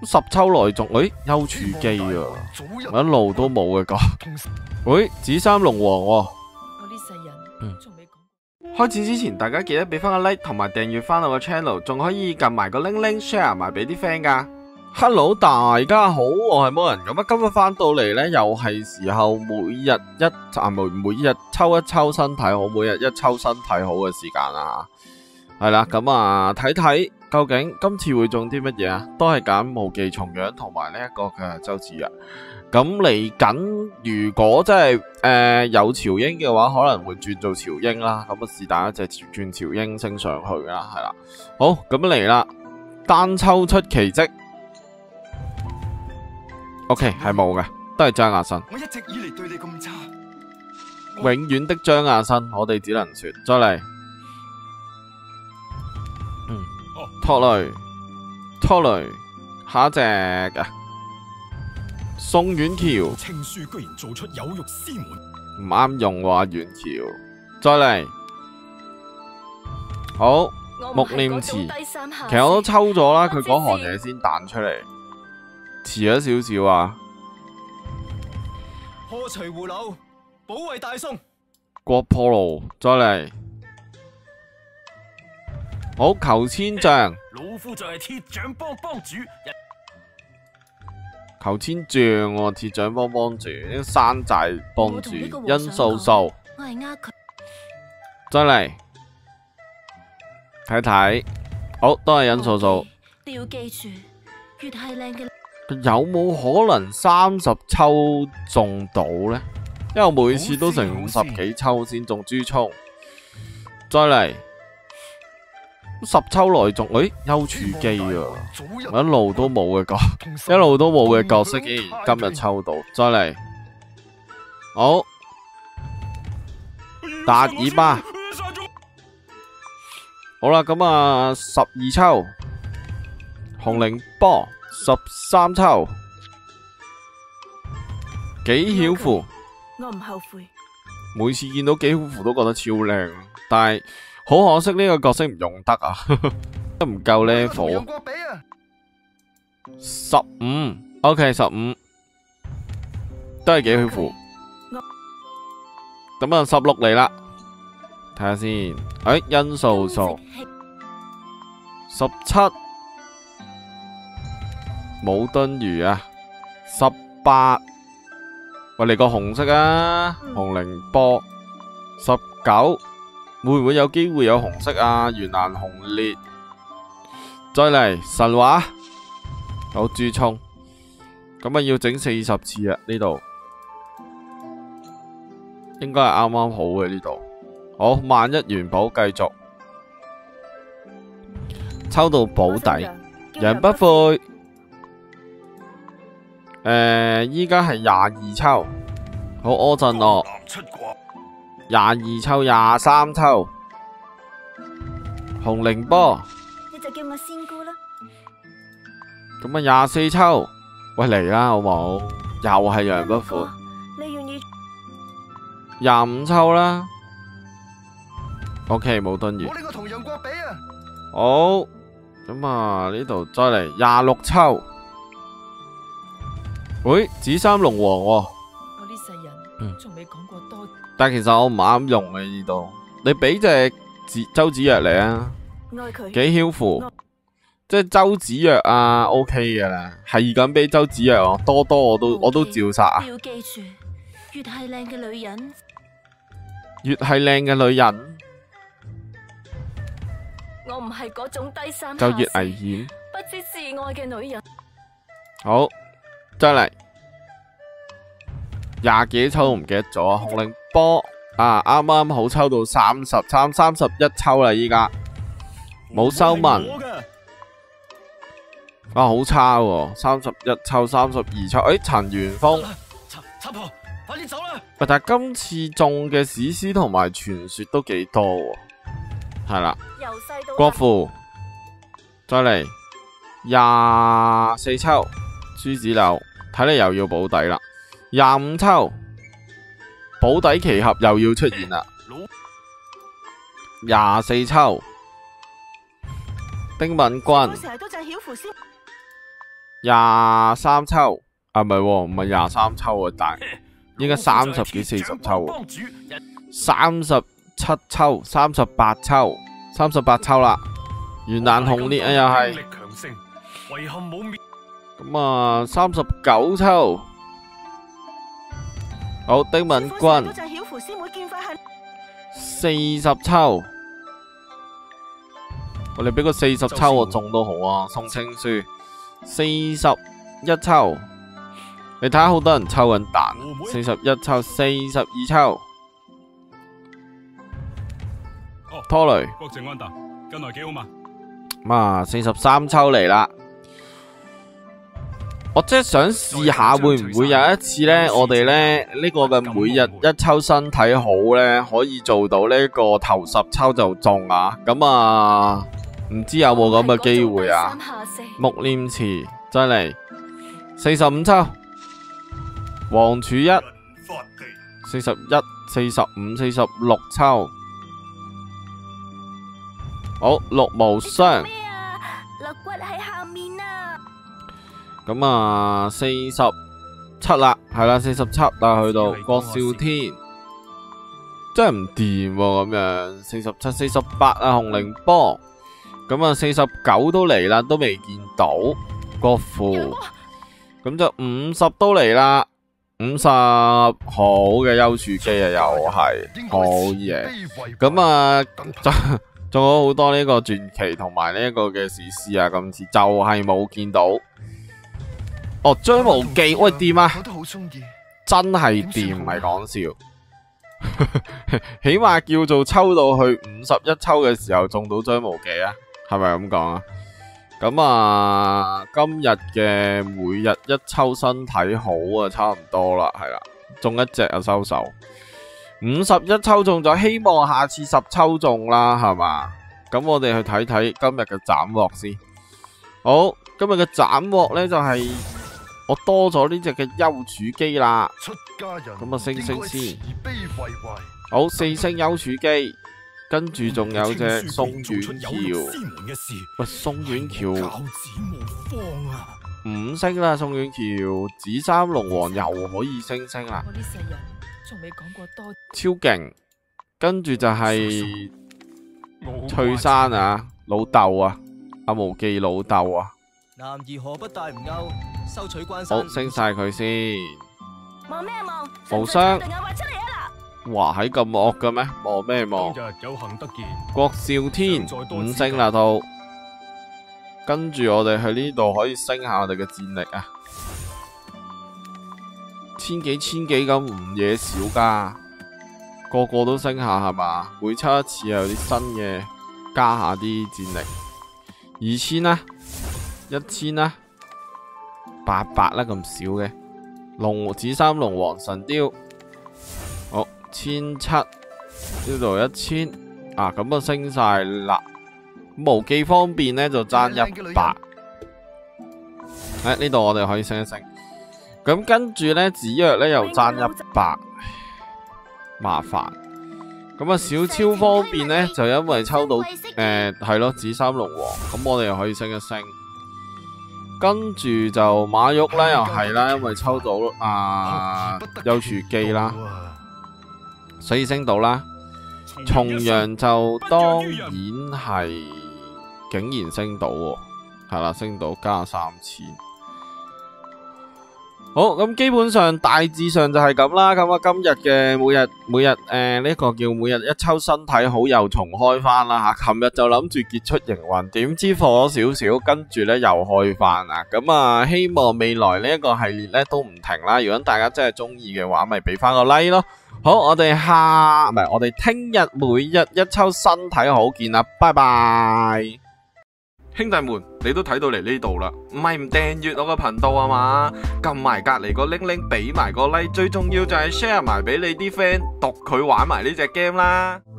十抽內中，丘處機啊，我一路都冇嘅個。紫衫龍王喎。 我呢世人仲未講。 開始之前，大家記得俾翻個 like 同埋訂閱翻我個 channel， 仲可以撳埋個鈴鈴 share 埋俾啲 friend 噶。Hello， 大家好，我係魔人。咁今日翻到嚟呢，又係時候每日抽一抽身體好，每日一抽身體好嘅時間啦。係啦，咁睇睇究竟今次會中啲乜嘢啊？都係揀無忌重陽同埋呢一個嘅周芷若。咁嚟緊，如果真係有潮英嘅話，可能會轉做潮英啦。咁是但一隻轉潮英升上去啦，係啦。好，咁嚟啦，單抽出奇蹟。OK， 係冇嘅，都係張亞新。 我一直以嚟對你咁差， 永遠的張亞新，我哋只能說，再嚟。拖雷，下一隻嘅宋婉喬， 青書居然做出有辱師門， 唔啱用話婉喬，再嚟。好，穆念慈，其實我都抽咗啦，佢嗰行嘢先彈出嚟，遲咗少少啊。 破除護柳，保衛大宋。 郭破路，再嚟。好，求千丈， 老夫就係鐵掌幫主。 求千丈喎，鐵掌幫主，呢個山寨幫主，殷素素， 我係呃佢。 再嚟睇睇，好，都係殷素素。 你要記住，越係靚嘅， 有冇可能30抽中到呢？因為我每次都成50幾抽先中朱聰。再嚟10抽內中，丘處機啊！我一路都冇嘅角色，竟然今日抽到。再嚟，好，達爾巴。好啦，咁12抽，紅凌波13抽，紀曉芙。 我唔後悔。 每次見到紀曉芙都覺得超靚，但係好可惜呢個角色唔用得啊，都唔夠 level。15 ，OK 15，都係紀曉芙。咁16嚟啦，睇下先。殷素素17，武敦瑜啊18。喂，嚟個紅色啊，紅凌波19，會唔會有機會有紅色啊？袁蘭紅烈，再嚟神話，好朱聰，咁要整40次啊！呢度應該係啱啱好嘅呢度。好，萬一元寶繼續抽到保底，人不悔。依家係22抽，好柯震樂22抽23抽，紅凌波， 你就叫我仙姑啦。 咁24抽，喂嚟啦好冇？又係人不悔， 你願意 25抽啦。OK， 武敦瑜， 我呢個同楊國比啊！ 好，咁呢度再嚟26抽。紫衫龍王喎。 我呢世人仲未講過多。 但其實我唔啱用嘅呢度，你俾隻周芷若嚟啊， 愛佢。 紀曉芙，即係周芷若啊 ，OK 嘅啦，係咁俾周芷若，多我都照殺啊！ 你要記住，越係靚嘅女人，我唔係嗰種低三就越危險， 不知自愛嘅女人。 好。再嚟20幾抽都唔記得咗啊！紅凌波啱啱好抽到31抽啦，依家冇收文好差喎！31抽32抽，陳元峰， 七婆，快啲走啦！ 但係今次中嘅史詩同埋傳說都幾多喎，係啦，國父，再嚟24抽。朱子柳睇嚟又要保底啦，25抽保底奇俠又要出現啦，24抽丁敏君 23抽啊，唔係喎，唔係23抽啊，但應該30幾40抽喎，37抽、38抽、38抽啦，元旦紅烈啊又係，咁啊39抽，好丁敏君40抽，我哋俾個40抽我中都好啊，宋青書41抽。你睇下好多人抽緊蛋，41抽、42抽，拖雷， 國靜安達，近來幾好嘛？ 咁啊43抽嚟啦！我真係想試下會唔會有一次呢，我哋呢個嘅每日一抽身體好呢，可以做到呢個頭10抽就中啊！咁啊，唔知有冇咁嘅機會啊？木念慈再嚟45抽。王柱一41、45、46抽，好六無雙， 肋骨喺下面啊！ 咁啊47啦，係啦47啦，去到郭少天，真係唔掂喎咁樣，47、48啊紅凌波，咁啊49都嚟啦，都未見到郭富，咁就50都嚟啦。50好嘅丘處機啊，又係好嘢。咁啊，仲有好多呢個傳奇同埋呢一個嘅史詩啊，今次就係冇見到。哦，張無忌，喂掂啊，真係掂，唔係講笑。起碼叫做抽到去51抽嘅時候中到張無忌啊，係咪咁講啊？咁啊，今日嘅每日一抽身體好啊，差唔多啦，係啦，中一隻啊收手，51抽中咗，希望下次10抽中啦，係嘛？咁我哋去睇睇今日嘅斬獲先。好，今日嘅斬獲呢，就係我多咗呢隻嘅丘處機啦。咁啊，升先。好，4星丘處機。跟住仲有隻松丸橋，喂，松丸橋5星啦，松丸橋紫衫龍王又可以升啦，超勁！跟住就係翠山啊，老豆啊，阿無忌老豆啊， 男兒何不帶吾勾，收取關好升晒佢先， 望咩望？ 無雙。 定係畫出嚟啊！ 哇，喺咁惡嘅咩？望咩望？ 今日有幸得見郭少天5星啦到，跟住我哋去呢度可以升下我哋嘅戰力啊，千幾咁唔嘢少噶，個個都升下係嘛？每抽一次有啲新嘅，加下啲戰力，2000啦，1000啦，800啦咁少嘅，紫衫龍王神雕，好。1700呢度1000啊，咁啊升晒啦。無記方面呢就爭100，喺呢度我哋可以升一升。咁跟住呢，子藥呢又爭100，麻煩。咁啊小超方面呢，就因為抽到係咯紫衫龍王，咁我哋又可以升一升。跟住就馬玉呢，又係啦，因為抽到丘處機啦。所以升到啦，重陽就當然係竟然升到喎，係啦，升到加3000。好，咁基本上大致上就係咁啦。咁啊，今日嘅每日呢個叫每日一抽身體好又重開翻啦吓。琴日就諗住結束營運，點知放咗少少，跟住呢又開翻啦。咁啊，希望未來呢一個系列呢都唔停啦。如果大家真係中意嘅話，咪俾翻個 like 咯。好，我哋聽日每日一抽身體好見啦，拜拜。兄弟們，你都睇到嚟呢度啦，唔係唔訂閱我個頻道啊嘛？撳埋隔籬個鈴鈴，俾埋個 like，最重要就係 share 埋俾你啲 friend，讀佢玩埋呢隻 game啦。